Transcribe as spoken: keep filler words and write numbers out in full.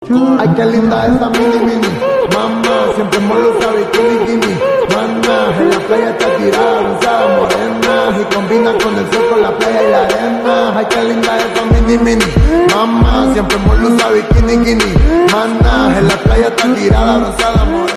Ay, qué linda esa mini mini. Mamá, siempre molo usa bikini, bikini. Mana, en la playa está tirada, bronceada, morena. Y combina con el sol, con la playa y la arena. Ay, qué linda esa mini mini. Mamá, siempre molo usa bikini, bikini. Mana, en la playa está tirada, bronceada, morena.